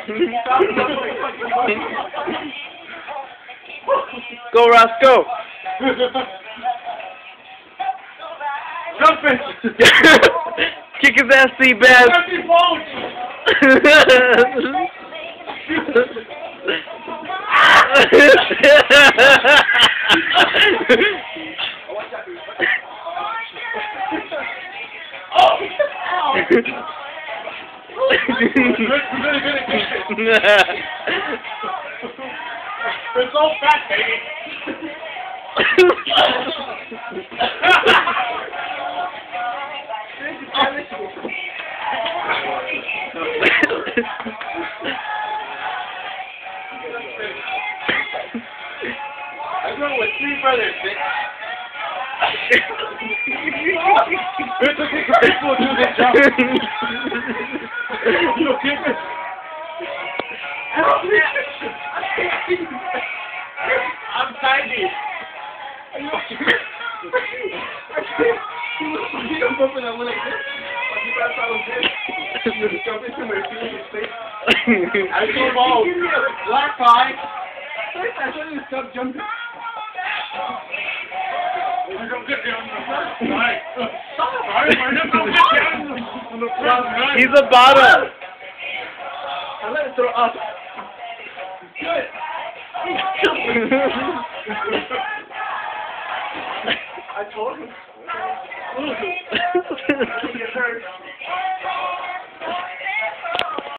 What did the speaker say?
Go, Ross, go. Jump it! Kick his ass, Seabass. It's all fat, baby. I'm going with 3 brothers, bitch. It's okay, people do this job. You okay, bitch? I'm tiny. Jump up and I went like this. I was this. Jump into my face. I saw ball. Black eye. I thought you stop jumping. You don't get down on the first side. He's a bottom. I let it throw up. Good. I told him.